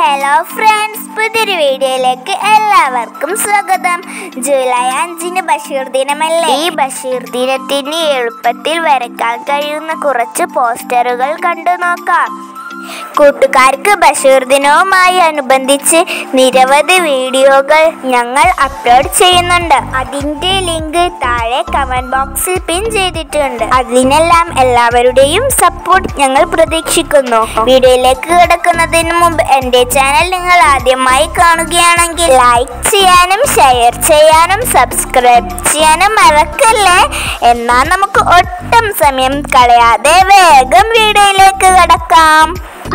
Hello friends, പുതിയൊരു വീഡിയോയിലേക്ക് എല്ലാവർക്കും സ്വാഗതം. ജൂലൈ 5 ബഷീർ ദിനമല്ലേ? ഈ ബഷീർ ദിനത്തിന് എളുപ്പത്തിൽ വരയ്ക്കാൻ കഴിയുന്ന കുറച്ച് പോസ്റ്ററുകൾ കണ്ടു നോക്കാം. കൂട്ടുകാർക്ക് ബഷീർ ദിനവുമായി അനുബന്ധിച്ച് നിരവധി വീഡിയോകൾ ഞങ്ങൾ അപ്ലോഡ് ചെയ്യുന്നുണ്ട്. അതിന്റെ ലിങ്ക് താഴെ കമന്റ് ബോക്സിൽ പിൻ ചെയ്തിട്ടുണ്ട്. അതിനെല്ലാം എല്ലാവരുടെയും സപ്പോർട്ട് ഞങ്ങൾ പ്രതീക്ഷിക്കുന്നു. വീഡിയോയിലേക്ക് കിടക്കുന്നതിന് മുമ്പ് എൻ്റെ ചാനൽ നിങ്ങൾ ആദ്യമായി കാണുകയാണെങ്കിൽ ലൈക്ക് ചെയ്യാനും ഷെയർ ചെയ്യാനും സബ്സ്ക്രൈബ് ചെയ്യാനും മറക്കല്ലേ. എന്നാൽ നമുക്ക് ഒട്ടും സമയം കളയാതെ വേഗം വീഡിയോയിലേക്ക് കടക്കാം.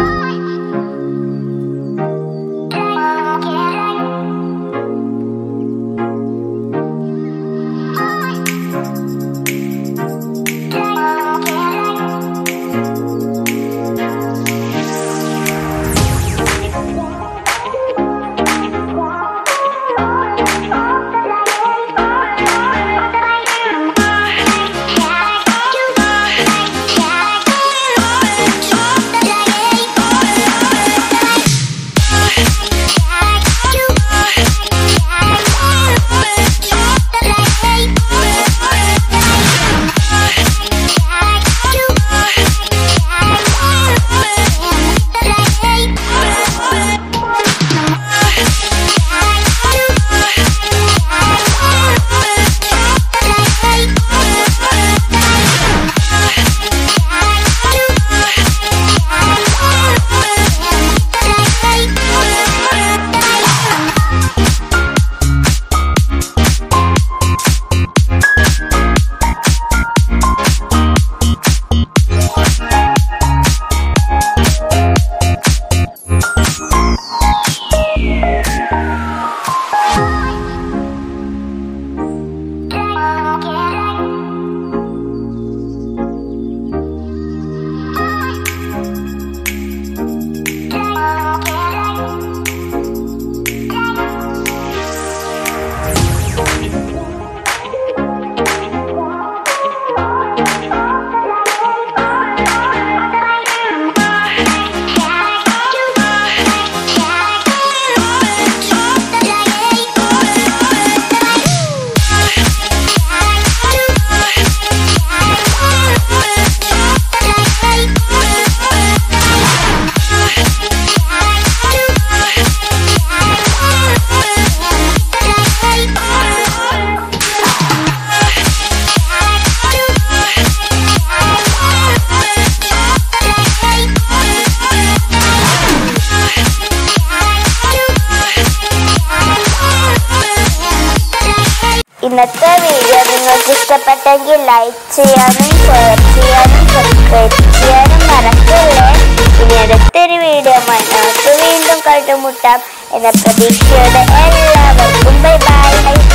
ഇന്നത്തെ വീഡിയോ നിങ്ങൾക്ക് ഇഷ്ടപ്പെട്ടെങ്കിൽ ലൈക്ക് ചെയ്യാനും ഷെയർ ചെയ്യാനും സബ്സ്ക്രൈബ് ചെയ്യാനും മറക്കല്ലേ. ഇനി അടുത്തൊരു വീഡിയോയുമായി നമുക്ക് വീണ്ടും കണ്ടുമുട്ടാം എന്ന പ്രതീക്ഷയോടെ എല്ലാവർക്കും ബൈ ബൈ.